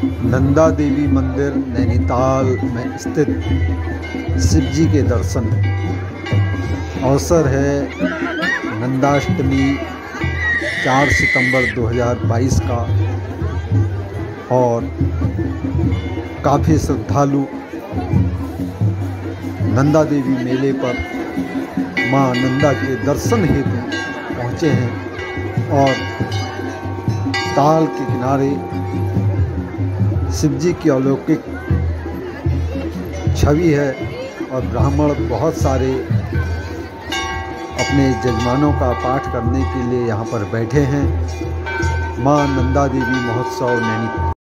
नंदा देवी मंदिर नैनीताल में स्थित शिव जी के दर्शन। अवसर है नंदाष्टमी 4 सितंबर 2022 का और काफ़ी श्रद्धालु नंदा देवी मेले पर मां नंदा के दर्शन हेतु पहुँचे हैं और ताल के किनारे शिव जी की अलौकिक छवि है और ब्राह्मण बहुत सारे अपने जजमानों का पाठ करने के लिए यहाँ पर बैठे हैं। मां नंदा देवी महोत्सव नैनीताल।